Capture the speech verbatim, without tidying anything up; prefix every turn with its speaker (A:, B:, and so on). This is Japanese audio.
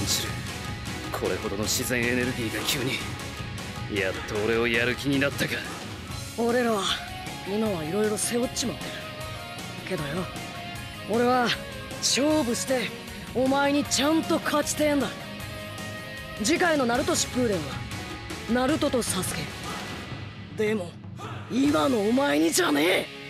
A: じる。これほどの自然エネルギーが急に、やっと俺をやる気になったか。
B: 俺らは今はいろいろ背負っちまってるけどよ、俺は勝負してお前にちゃんと勝ちてえんだ。次回のナルト疾風伝はナルトとサスケ。でも今のお前にじゃねえ。